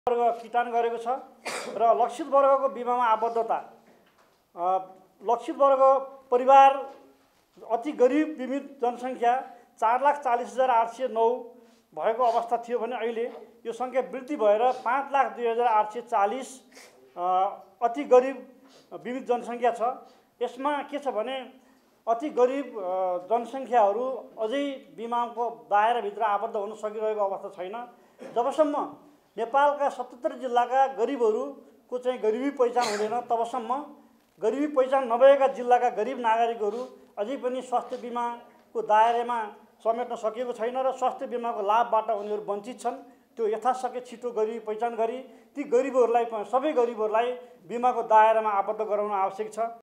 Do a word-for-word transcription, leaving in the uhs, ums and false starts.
वर्ग किटान गरेको छ र लक्षित वर्गको बिमामा आबद्धता लक्षित वर्ग परिवार अति गरिब बीमित जनसङ्ख्या चार लाख चालीस हजार आठ सय नौ भएको अवस्था थियो भने अहिले यो सङ्ख्या वृद्धि भएर पाँच लाख दुई हजार आठ सय चालीस अति गरिब बीमित जनसङ्ख्या छ। यसमा के छ भने अति गरिब जनसङ्ख्याहरू अझै बिमाको दायराभित्र आबद्ध हुन सकिरहेको अवस्था छैन। जबसम्म नेपालका सतहत्तर जिल्लाका गरिबहरूको चाहिँ गरिबी पहिचान हुँदैन तबसम्म गरिबी पहिचान नभएका जिल्लाका गरिब नागरिकहरू अझै पनि स्वास्थ्य बिमाको दायरामा समेट्न सकिएको छैन र स्वास्थ्य बिमाको लाभबाट उनीहरू वञ्चित छन्। त्यो यथाशक्य छिटो गरिबी पहिचान गरी ती गरिबहरूलाई सबै गरिबहरूलाई बिमाको दायरामा आबद्ध गराउन आवश्यक छ।